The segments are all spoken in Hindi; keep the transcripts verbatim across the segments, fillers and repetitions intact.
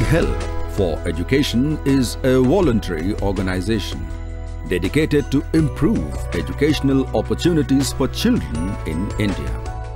Help for Education is a voluntary organization dedicated to improve educational opportunities for children in India.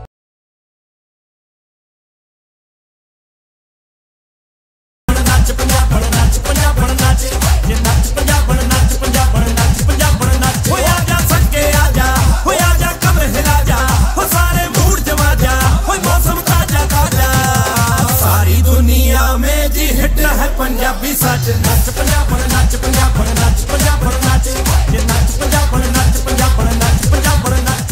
Punjabi सच नच पंजाब नच पंजाब नच पंजाब नच ये नच पंजाब नच पंजाब नच पंजाब नच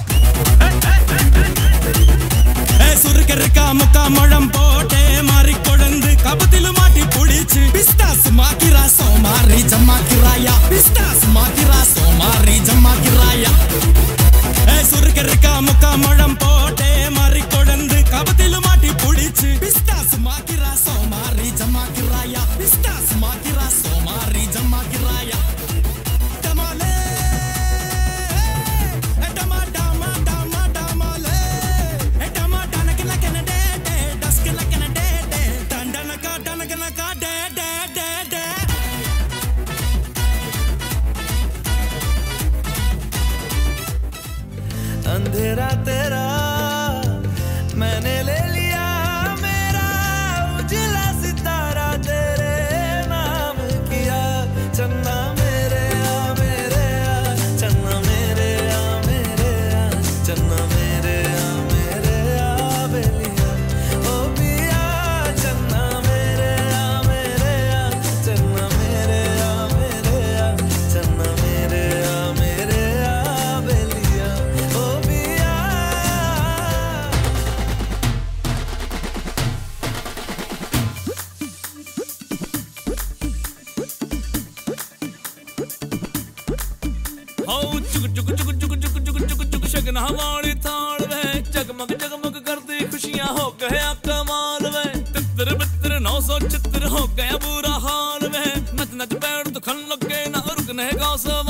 ए सुर के काम का मडम पोटे मारी कोडंद कबतिल माटी पुडीची पिस्तास माकिरा सोमारी जम्मा किराया पिस्तास माकिरा सोमारी जम्मा किराया ए सुर के काम का मडम पोटे मारी कोडंद कबतिल माटी पुडीची पिस्तास माकिरा सोमारी जम्मा किराया पिस्तास माकिरा सोमारी जम्मा किराया टमाले ए टमा टमा टमा टमाले ए टमा टनक नकन डे डे डस्क नकन डे डे टंडन का टनक नका डे डे डे डे अंधेरा तेरा मैंने ले लिया मेरा उजला सितारा तेरे नाम किया चन्ना मेरे आ मेरे आ चन्ना मेरे आ मेरे आ चन्ना मेरे आ मेरे आ बेलिया ओ पिया चन्ना मेरे आ मेरे आ चन्ना मेरे आ मेरे आ चन्ना मेरे आ मेरे आ बेलिया ओ पिया हो चुक चुक चुक चुक चुक चुक चुक चुक शगन हमारी थाल में जगमग जगमग करती खुशियां हो गया कमाल में तितर बितर नौ सौ चित्र हो गया बुरा हाल में नच नच पैर तो खन लग गए ना रुकने का सब